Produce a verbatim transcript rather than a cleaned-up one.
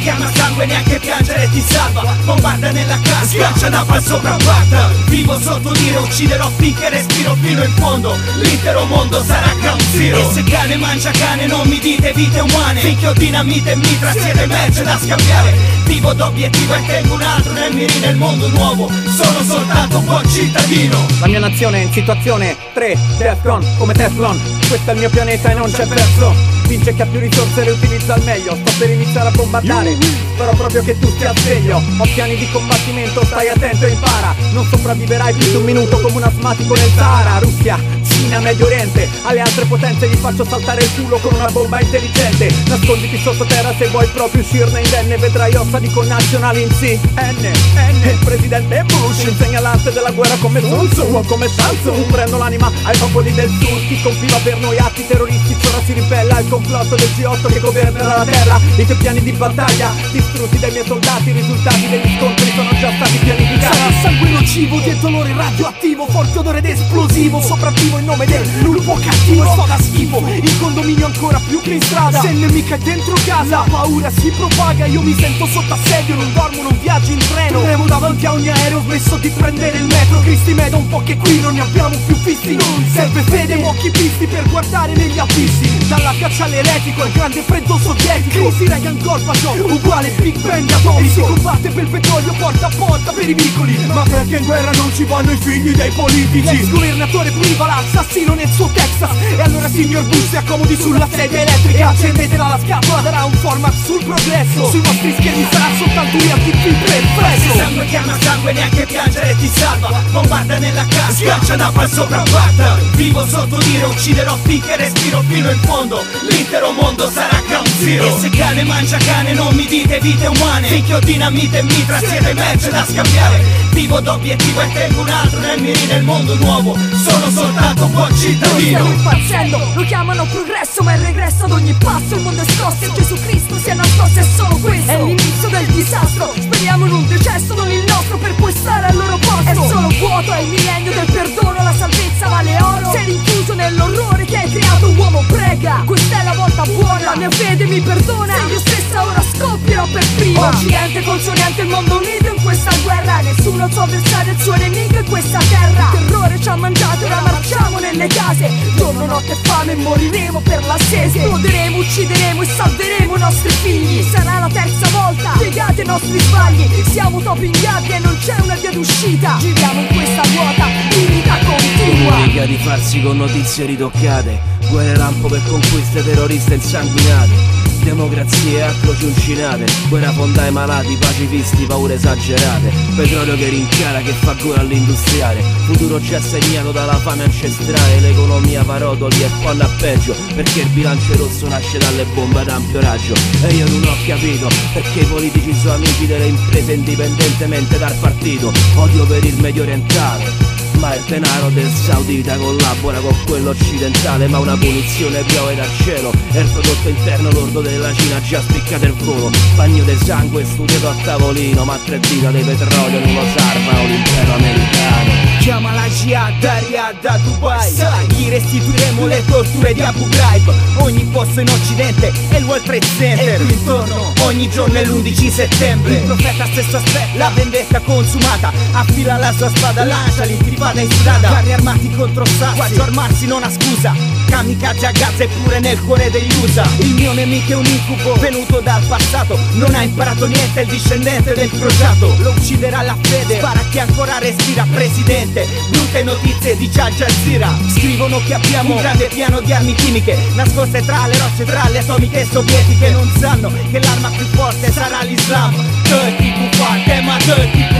chiama sangue, neanche piangere ti salva. Bombarda nella casa, schiaccia napalm sopra un Baghdad. Vivo sotto dire, ucciderò finché respiro fino in fondo. L'intero mondo sarà ground zero. E se cane mangia cane non mi dite vite umane. Finché ho dinamite e mitra siete merce da scambiare. Vivo d'obiettivo e tengo un altro nel mirino. Il mondo nuovo, sono soltanto un buon cittadino. La mia nazione è in situazione tre, Defcon come Teflon. Questo è il mio pianeta e non c'è verso. Vince chi ha più risorse e le utilizza al meglio. Sto per iniziare a bombardare, spero proprio che tu stia sveglio. Ho piani di combattimento, stai attento e impara. Non sopravviverai più di un minuto come un asmatico nel Sahara. Russia, Cina, Medio Oriente, alle altre potenze gli faccio saltare il culo con una bomba intelligente. Nasconditi sottoterra se vuoi proprio uscirne indenne. Vedrai ossa di connazionali in C N N. Il presidente Bush insegna l'arte della guerra come Sun Tzu o come Samsung. Prendo l'anima ai popoli del sud. Chi compiva per noi atti terroristici ora si ribella al complotto del G otto che governerà la terra. I tuoi piani di battaglia distrutti dai miei soldati. I risultati degli scontri sono già stati pianificati. Sarà sangue nocivo, di dolore radioattivo, forte odore ed esplosivo. Sopravvivo in nome del lupo cattivo e sto da schifo. Il condominio ancora più che in strada. Se il nemico è dentro casa, la paura si propaga. Io mi sento sotto assedio, non dormo, non viaggio in treno. Tremo davanti a ogni aereo, ho smesso di prendere il metro. Cristi Meda un po' che qui non ne abbiamo più visti. Non serve fede, occhi visti per guardare negli abissi. Dalla caccia all'eretico al grande freddo sovietico. Crisi Reagan Gorbaciov, uguale Big Bang atomico. Si combatte per il petrolio porta a porta per i vicoli. Ma perché in guerra non ci vanno i figli dei politici? L'ex governatore puniva l'assassino nel suo Texas. E allora signor Bush si accomodi sulla sedia elettrica. Accendetela la scatola, darà un format sul progresso. Sui vostri schermi sarà soltanto un T V perfetto. Sangue chiama sangue, neanche piangere ti salva. Bombarda nella casa, schiaccia napalm sopra un Baghdad. Vivo sotto dire, ucciderò finché respiro fino in fondo. L'intero mondo sarà ground zero. E se cane mangia cane non mi dite vite umane. Finché ho dinamite e mitra siete merce da scambiare. Vivo d'obiettivo e tengo un altro nel mirino. Il mondo nuovo, sono soltanto un buon cittadino. Stiamo impazzendo, lo chiamano progresso ma è il regresso ad ogni passo. Il mondo è scosso e Gesù Cristo si è nascosto, è solo questo. È l'inizio del disastro, speriamo in un decesso, non il nostro per poi stare al loro posto. È solo vuoto, è il millennio del perdono, la salvezza vale oro. Sei rinchiuso nell'orrore che hai creato, uomo prega. Questa è la volta buona, la mia fede mi perdona. Se io stessa ora scoppierò per prima. Occidente, consonante, il mondo unito in questa guerra. Nessuno il suo avversario, il suo nemico in questa terra. Il terrore ci ha mangiato, ora marciamo nelle case. Giorno, notte, fame, moriremo per la sete. Esploderemo, uccideremo e salveremo i nostri figli. Sarà la terza volta, piegate i nostri sbagli. Siamo topi in gabbia e non c'è una via d'uscita. Giriamo in questa ruota, di vita continua. Mica di farsi con notizie ritoccate. Guerre lampo per conquiste terroriste insanguinate. Democrazie a croci uncinate. Guerra fonda ai malati, pacifisti, paure esagerate. Petrolio che rincara, che fa gola all'industriale. Futuro già segnato dalla fame ancestrale. L'economia va a rotoli e fanno a peggio. Perché il bilancio rosso nasce dalle bombe ad ampio raggio. E io non ho capito perché i politici sono amici delle imprese indipendentemente dal partito. Odio per il Medio Orientale, ma il denaro del saudita collabora con quello occidentale. Ma una punizione piove dal cielo e il prodotto interno lordo della Cina già spiccato il volo. Bagno di sangue studiato a tavolino, ma tre dita di petrolio non lo salvano l'impero americano. Chiama la Jihad da Riyadh, da Dubai. Sai, gli restituiremo le torture di Abu Ghraib. Ogni posto in occidente è il World Trade Center. E qui intorno ogni giorno è l'undici settembre. Il profeta stesso aspetta la vendetta consumata. Affila la sua spada, lancia l'intripata in strada. Carri armati contro sassi, qua già armarsi non ha scusa. Kamikaze a Gaza e pure nel cuore degli U S A. Il mio nemico è un incubo venuto dal passato. Non ha imparato niente, è il discendente del crociato. Lo ucciderà la fede, spara chi ancora respira, presidente. Brutte notizie di Al Jazeera. Scrivono che abbiamo un grande piano di armi chimiche nascoste tra le rocce, tra le atomiche sovietiche. Non sanno che l'arma più forte sarà l'Islam. Dirty Kuffar, tema dirty